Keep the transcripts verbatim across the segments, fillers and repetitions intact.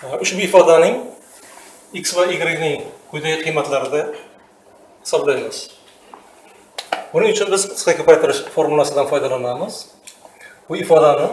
Ushbu ifodaning x va y ning quyidagi qiymatlarida hisoblaymiz. Buning uchun biz qisqa ko'paytirish formulasidan foydalanamiz. Bu ifodani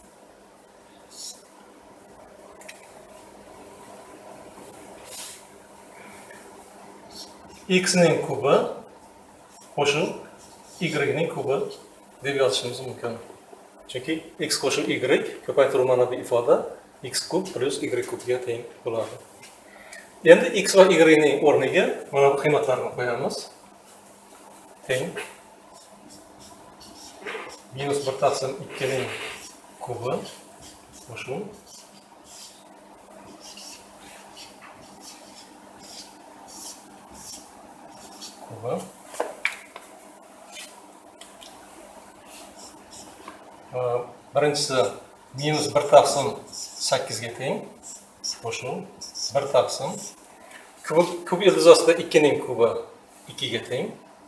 x ning kubi qo'shib y ning kubi deb yozishimiz mumkin. Chunki x qo'shib y ko'paytiruv mana bu ifoda x kub plus y kubga teng bo'ladi. Endi x va y ning o'rniga mana bu qiymatlarni qo'yamiz. Teng minus bir taqsim ikki ning kubi qo'shib kubi birinchisi minus bir taqsim sakkiz ga teng qo'shib bir taqsim kub kub ildizosida ikki ning kubi ikki ga teng.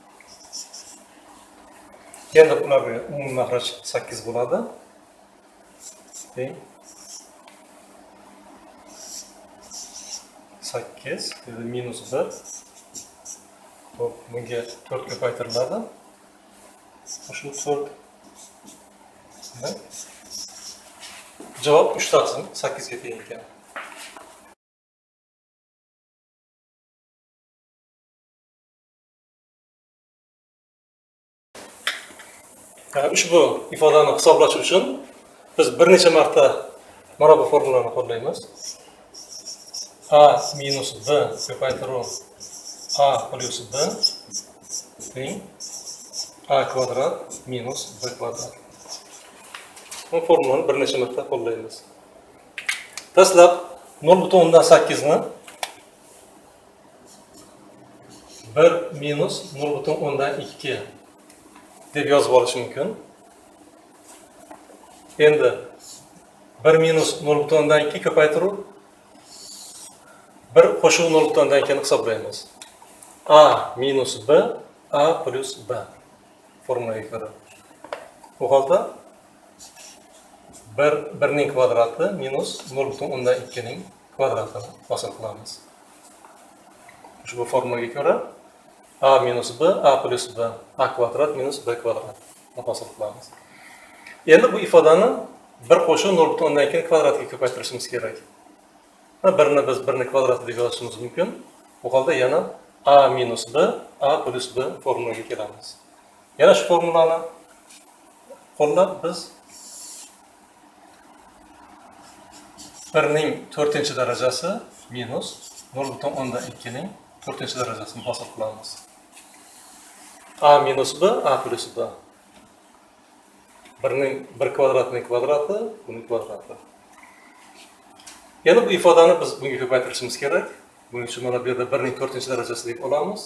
Endi ularga umumiy maxraj sakkiz bo'ladi. Teng sakkiz minus bir. Hop, bunga to'rt ko'paytiriladi. Shu to'rt. Javob uch taqsim sakkiz ga teng ekan. Ushbu ifodani hisoblash uchun biz bir necha marta mana bu formulani qo'llaymiz. A minus B ko'paytiruv A plus B teng A kvadrat minus B kvadrat. Bu formulani bir necha marta qo'llaymiz. Dastlab nol butun o'ndan sakkiz ni bir minus nol butun o'ndan ikki deb yozib olish mumkin. Endi bir minus nol butun o'ndan ikki ko'paytiruv bir qo'shuv nol butun o'ndan ikkini hisoblaymiz. A minus B A plus B formulaga ko'ra. Bu holda bir bir ning kvadrati minus nol butun o'ndan ikki ning kvadratini hosil qilamiz. Ushbu formulaga ko'ra A minus B A plus B A kvadrat minus B kvadrat hosil qilamiz. Endi bu ifodani bir qo'shuv nol butun o'ndan ikki kvadratga ko'paytirishimiz kerak. birni biz birni kvadrati deb yozishimiz mumkin. Bu holda yana A minus B A plus B formulaga kelamiz. Yana shu formulani qo'llab biz bir ning to'rtinchi darajasi minus nol butun o'ndan ikki ning to'rtinchi darajasini hosil qilamiz. A minus B A plus B. bir ning bir kvadratning kvadrati, buning kvadrati. Yana bu ifodani biz bunga ko'paytirishimiz kerak. Buning uchun mana bu yerda bir ning to'rtinchi darajasi deb olamiz.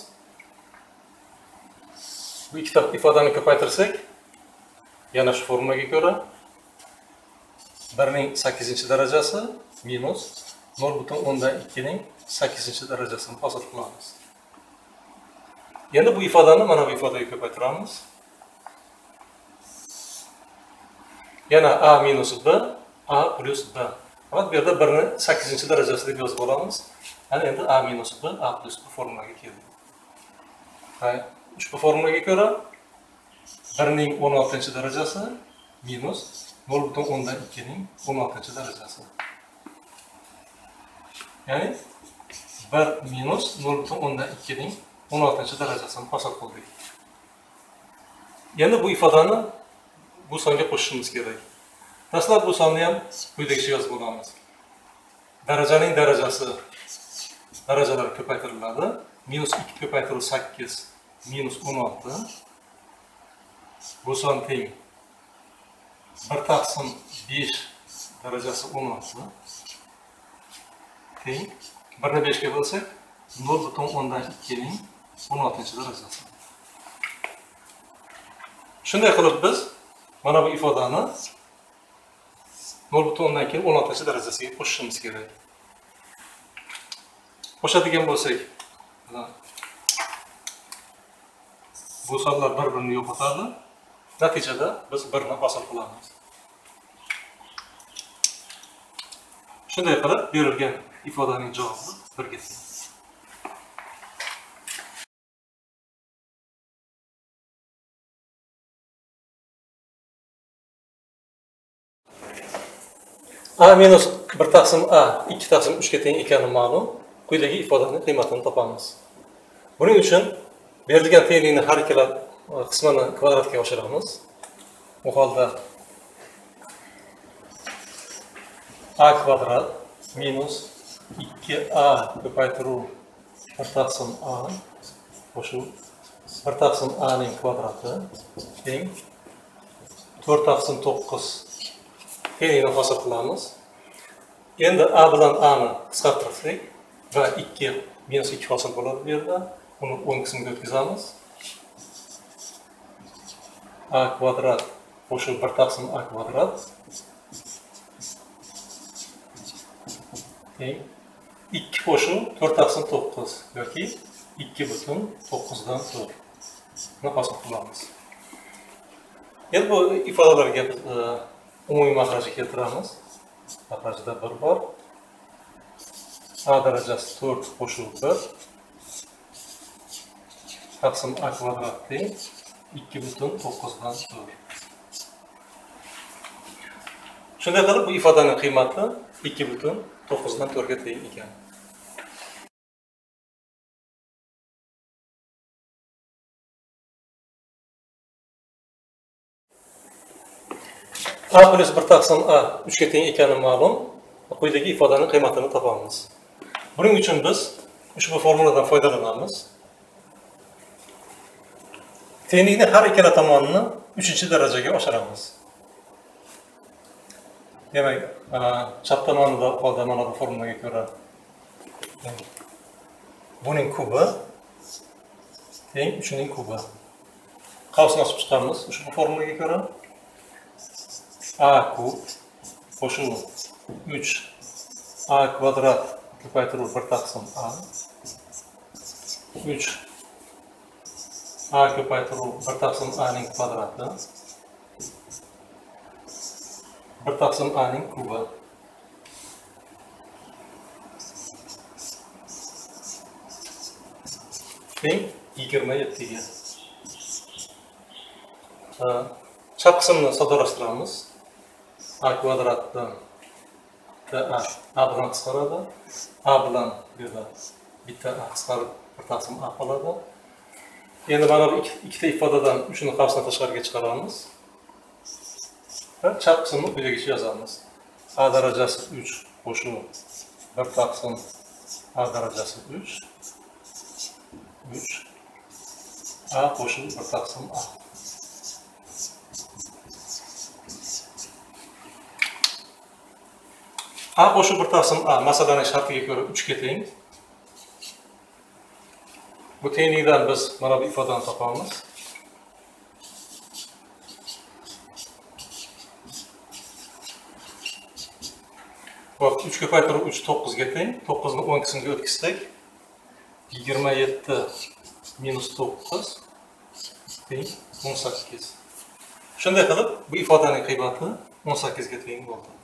Bu ikkita ifodani ko'paytirsak, yana shu formulaga ko'ra bir ning sakkizinchi darajasi minus nol butun o'ndan ikki ning sakkizinchi darajasini hosil qilamiz. Endi bu ifodani mana bu ifodaga ko'paytiramiz. Yana A minus B A plus B. Mana bu yerda bir ning sakkizinchi darajasi deb yozib olamiz. Ana endi A minus B A plus B formulaga keldi. Ha, ushbu formulaga ko'ra bir ning o'n oltinchi darajasi minus nol butun o'ndan ikki ning o'n oltinchi darajasi. Ya'ni bir minus nol butun o'ndan ikki ning o'n oltinchi darajasini hosil qildik. Endi bu ifodani bu songa qo'shishimiz kerak. Dastlab bu sonni ham quyidagicha yozib olamiz. Darajaning darajasi darajalar ko'paytiriladi. minus ikki ko'paytiruv sakkiz minus o'n olti. Bu son teng bir taqsim besh darajasi o'n olti teng bir ni besh ga bo'lsak nol butun o'ndan ikki ning o'n oltinchi darajasi. Shunday qilib biz mana bu ifodani nol butun o'ndan ikki o'n oltinchi darajasiga qo'shishimiz kerak. Qo'shadigan bo'lsak, bu sonlar bir-birini yo'qotadi. Natijada biz birni hosil qilamiz. Shunday qilib, berilgan ifodaning javobi birga teng. A minus bir taqsim A ikki taqsim uch ga teng ekani ma'lum. Quyidagi ifodaning qiymatini topamiz. Buning uchun berilgan tenglikni har ikkala qismini kvadratga oshiramiz. Bu holda A kvadrat minus ikki A ko'paytiruv bir taqsim A qo'shib bir taqsim A ning kvadrati teng to'rt taqsim to'qqiz tenglikni hosil qilamiz. Endi A bilan A ni qisqartirsak va ikki minus ikki hosil bo'ladi bu yerda. Uni o'ng qismga o'tkazamiz. A kvadrat qo'shib bir taqsim A kvadrat teng ikki qo'shib to'rt taqsim to'qqiz yoki ikki butun to'qqiz dan to'rt ni hosil qilamiz. Endi bu ifodalarga biz umumiy mahrajni keltiramiz. Mahrajda bir bor. A darajasi to'rt qo'shib bir taqsim A kvadrat teng ikki butun to'qqiz dan to'rt. Shunday qilib bu ifodaning qiymati ikki butun to'qqiz dan to'rt ga teng ekan. A plus bir taqsim A uch ga teng ekani ma'lum. Quyidagi ifodaning qiymatini topamiz. Buning uchun biz ushbu formuladan foydalanamiz. Tenglikni har ikkala tomonini uchinchi darajaga oshiramiz. Demak, chap tomonida holda mana bu formulaga ko'ra buning kubi teng uch ning kubi. Qavsni ochib chiqamiz. Ushbu formulaga ko'ra A kub qo'shuv uch A kvadrat ko'paytiruv bir taqsim A uch A ko'paytiruv bir taqsim A ning kvadrati bir taqsim A ning kubi teng yigirma yetti ga. Chap qismni soddalashtiramiz. A kvadratdan A, A bilan qisqaradi. A bilan bu yerda bitta A qisqarib bir taqsim A qoladi. Endi mana bu ikkita ifodadan uchini qavsdan tashqariga chiqaramiz. Va chap qismni quyidagicha yozamiz. A darajasi uch qo'shuv bir taqsim A darajasi uch uch A qo'shuv bir taqsim A. A qo'shib bir taqsim A masalaning shartiga ko'ra uch ga teng. Bu tenglikdan biz mana bu ifodani topamiz. Xo'p, uch ko'paytirib uch to'qqiz ga teng. to'qqiz ni o'ng qismga o'tkazsak, yigirma yetti minus to'qqiz teng o'n sakkiz. Shunday qilib, bu ifodaning qiymati o'n sakkiz ga teng bo'ldi.